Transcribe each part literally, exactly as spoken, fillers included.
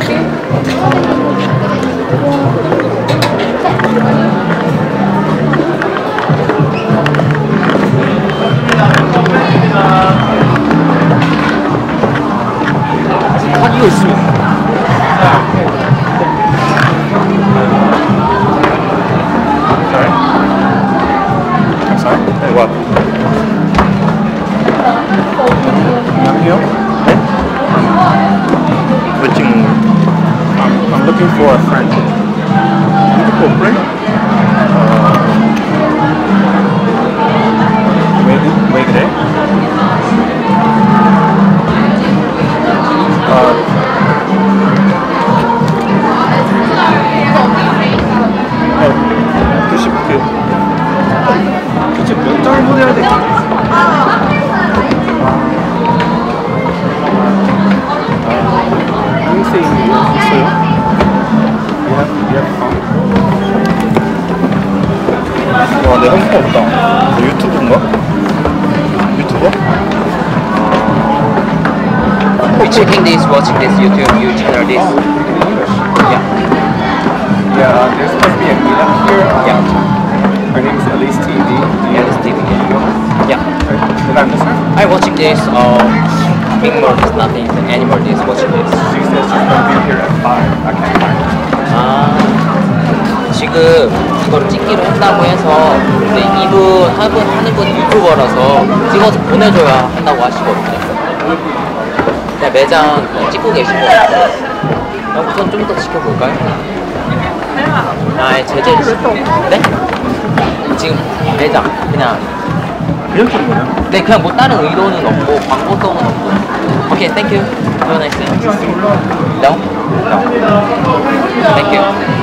이거 있습니다. Sorry? I'm sorry? Hey, what? I'm here? 네? 왜 찍는 거야? I'm, I'm looking for a friend. Looking for a friend? 어... 왜, 왜 그래? 어... 교십 그 교십 몇 장 보내야 되지? 한국생 있어요? You have, you have phone? 와, 내 핸드폰 없다. 너 유튜브인가? 유튜버? We checking this, watching this YouTube, you channel this. Yeah. Yeah, uh, there's supposed to be a meetup here. Yeah. Her name is Elise T V. Yeah, this T V. Yeah. Did I miss her? I watching this, uh, big more is nothing, animal is watching this. She says she's going to be here at five. I can't find her. 아, 지금 이걸 찍기로 했다고 해서 근데 이분 한분 하는 분 유튜버라서 찍어서 보내줘야 한다고 하시거든요. 그냥 매장 찍고 계신 것 같아요. 우선 좀 더 지켜볼까요? 아, 제재를 네? 지금 매장 그냥 그냥 찍는 거냐? 네, 그냥 뭐 다른 의도는 없고 광고성은 없고. 오케이, 땡큐. Have a nice day. No? No. Thank you.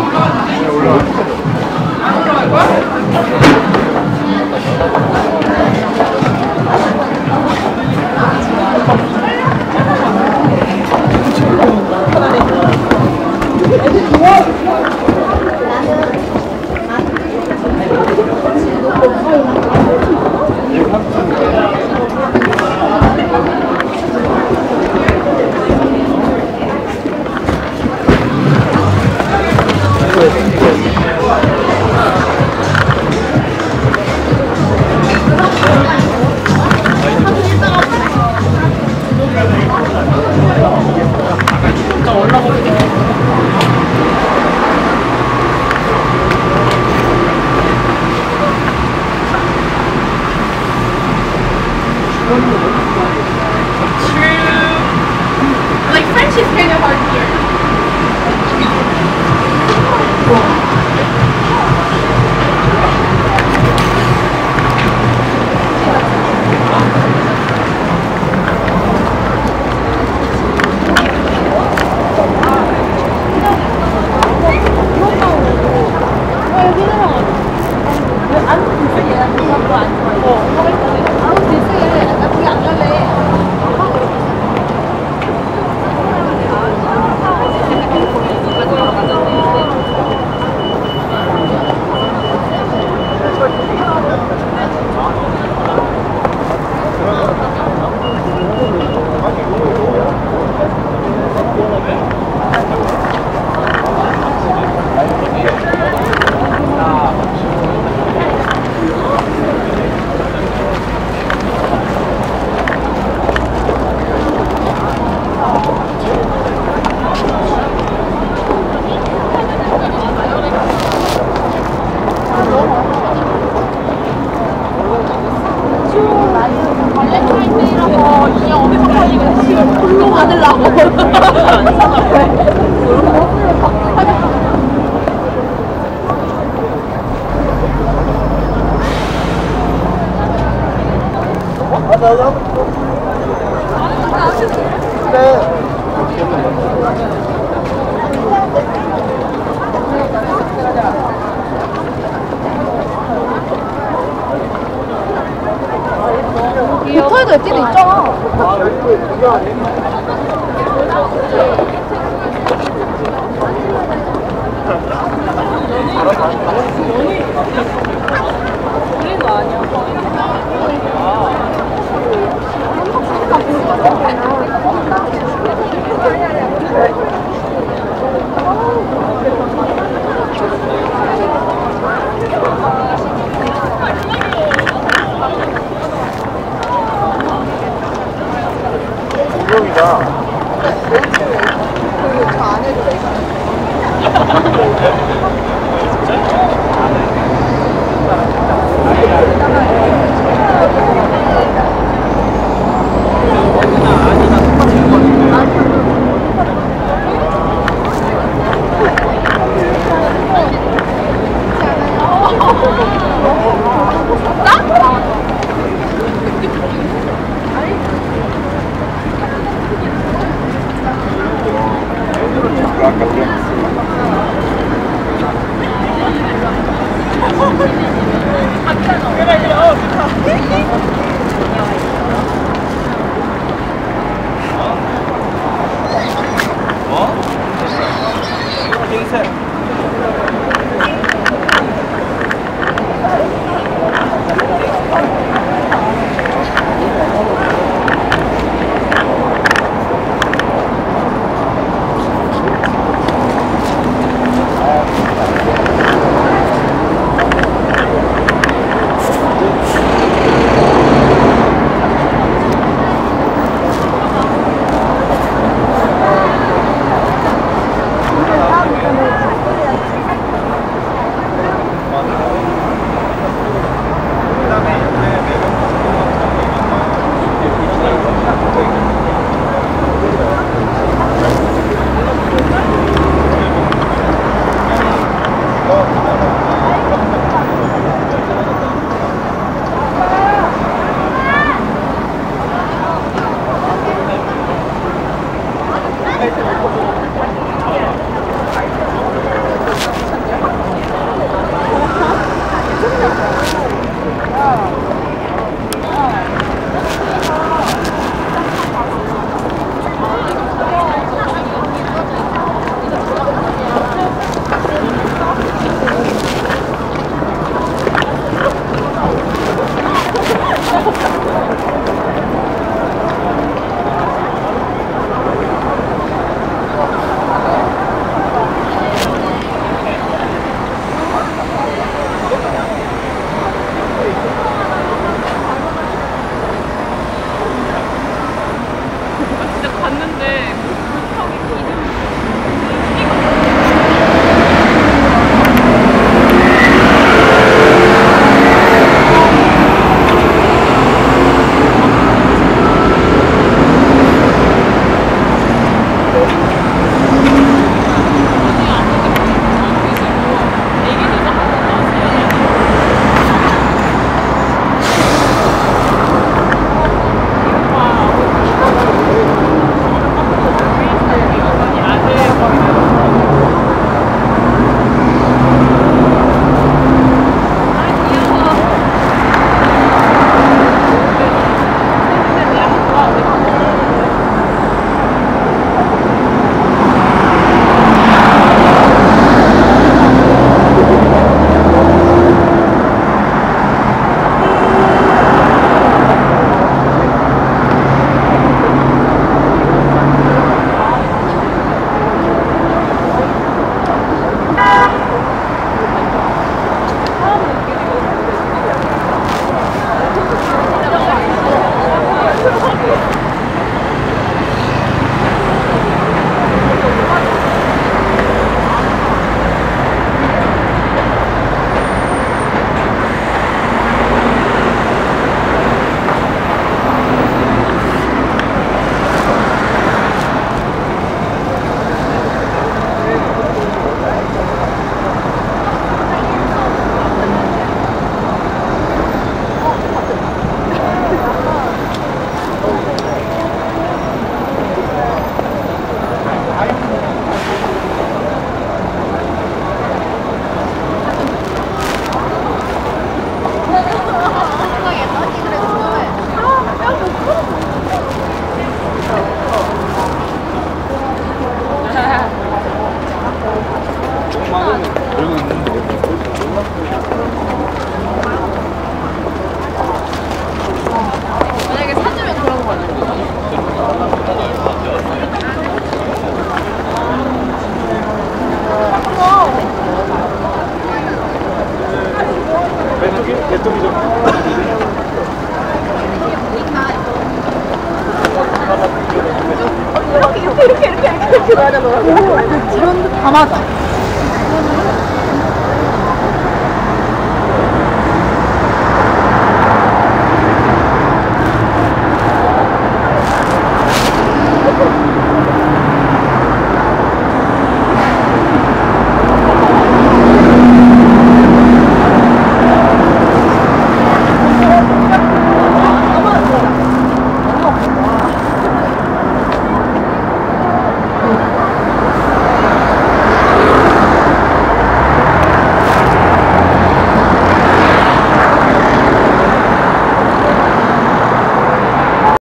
이렇게 이렇게 이렇게 이렇게 이렇게 맞아. 지원도 다 맞아.